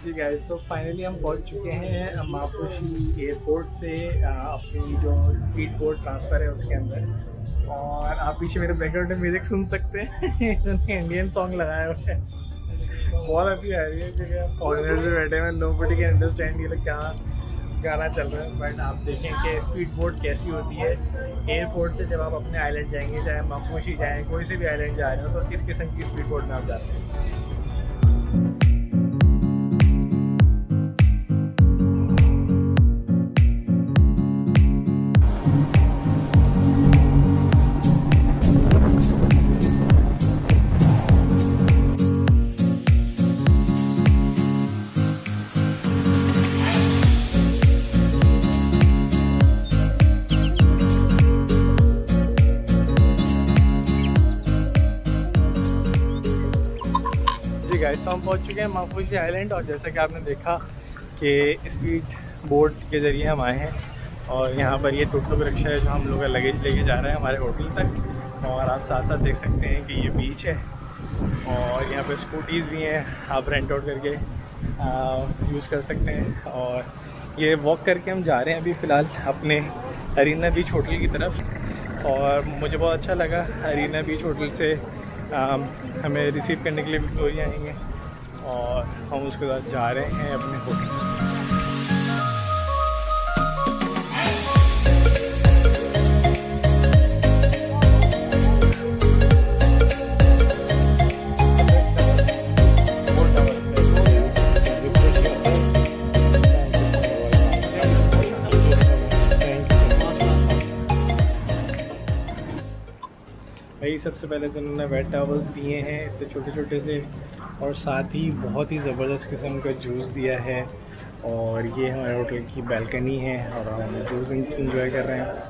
जी guys, तो finally हम पहुंच चुके हैं मापुशी एयरपोर्ट से अपनी जो स्पीड बोट ट्रांसफ़र है उसके अंदर। और आप पीछे मेरे बैकग्राउंड में म्यूज़िक सुन सकते हैं। इन्होंने इंडियन सॉन्ग लगाया हुआ है। बहुत हंसी आ रही है क्योंकि आप फॉरेनर्स में बैठे हुए, नोबडी कैन अंडरस्टैंड ये लोग क्या गाना चल रहा है। बट आप देखें कि स्पीड बोट कैसी होती है एयरपोर्ट से। जब आप अपने आइलैंड जाएंगे, चाहे मापुशी जाएँ, कोई से भी आइलैंड जा रहे हो, तो किस किस्म की स्पीड बोट में आप जाते हैं। जी गाइस, तो हम पहुंच चुके हैं मापुशी आइलैंड। और जैसा कि आपने देखा कि स्पीड बोट के ज़रिए हम आए हैं। और यहाँ पर ये टुक टुक रिक्शा है जो हम लोग का लगेज लेके जा रहे हैं हमारे होटल तक। और आप साथ साथ देख सकते हैं कि ये बीच है और यहाँ पर स्कूटीज़ भी हैं, आप रेंट आउट करके यूज़ कर सकते हैं। और ये वॉक करके हम जा रहे हैं अभी फ़िलहाल अपने अरीना बीच होटल की तरफ। और मुझे बहुत अच्छा लगा, अरीना बीच होटल से हमें रिसीव करने के लिए विक्टोरिया आएंगे और हम उसके साथ जा रहे हैं अपने होटल। भाई सबसे पहले तो उन्होंने वेट टॉवल्स दिए हैं इतने छोटे छोटे से, और साथ ही बहुत ही ज़बरदस्त किस्म का जूस दिया है। और ये हमारे होटल की बैल्कनी है और हम जूस इंजॉय कर रहे हैं।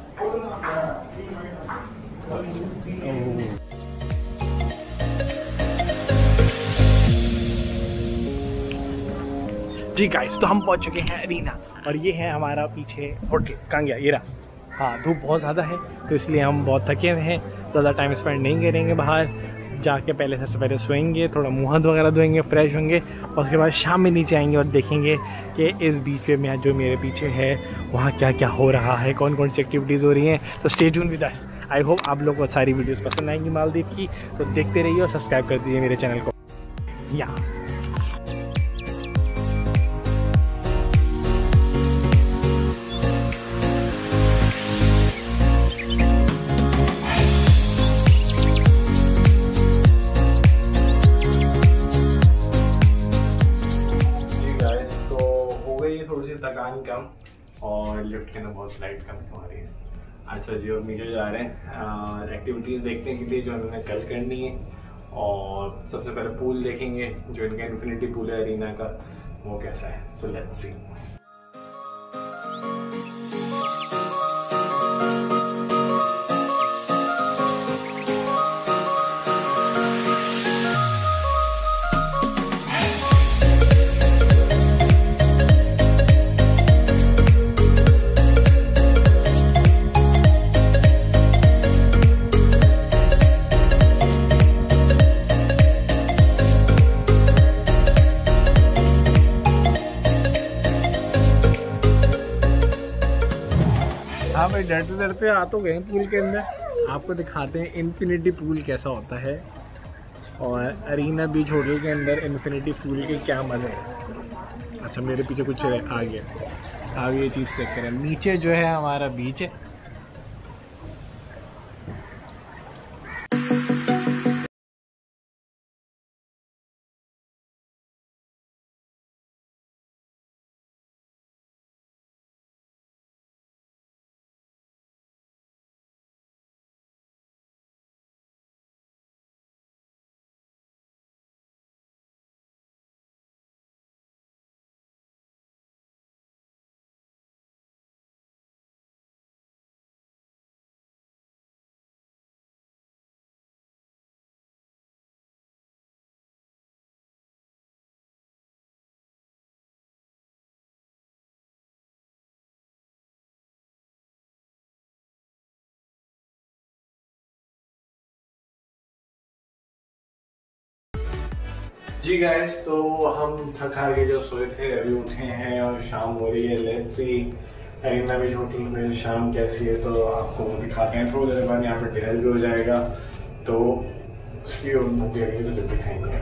जी गाइस, तो हम पहुंच चुके हैं अरीना और ये है हमारा पीछे होटल। कहाँ गया ये रहा। हाँ, धूप बहुत ज़्यादा है तो इसलिए हम बहुत थके हुए हैं, ज़्यादा टाइम स्पेंड नहीं करेंगे बाहर जाके। पहले सबसे पहले सोएंगे, थोड़ा मुँह हाथ वगैरह धोएंगे, फ्रेश होंगे और उसके बाद शाम में नीचे आएंगे और देखेंगे कि इस बीच पे मैं जो मेरे पीछे है वहाँ क्या क्या हो रहा है, कौन कौन सी एक्टिविटीज़ हो रही हैं। तो stay tune with us. I hope आप लोगों को सारी वीडियोस पसंद आएंगी मालदीव की, तो देखते रहिए और सब्सक्राइब कर दीजिए मेरे चैनल को। या थोड़ी सी थकान कम और लिफ्ट के ना बहुत फ्लाइट कम हमारी है। अच्छा जी, और नीचे जा रहे हैं एक्टिविटीज़ देखने के लिए जो हमें कल करनी है। और सबसे पहले पूल देखेंगे, जो इनका इन्फिनिटी पूल है अरीना का, वो कैसा है। So let's see. हाँ भाई, डरते डरते आ तो गए पूल के अंदर। आपको दिखाते हैं इन्फिनिटी पूल कैसा होता है और अरीना बीच होटल के अंदर इन्फिनिटी पूल के क्या मज़े हैं। अच्छा, मेरे पीछे कुछ आ गया, आगे ये चीज़ चेक करें। नीचे जो है हमारा बीच है। जी गाइस, तो हम थक हार के जो सोए थे अभी उठे हैं और शाम हो रही है। लेट्स सी नवीन होटल में शाम कैसी है, तो आपको वो दिखाते हैं। थोड़ी देर बाद यहाँ पर डिनर भी हो जाएगा, तो उसकी भूख लगेगी तो जब भी खाएंगे।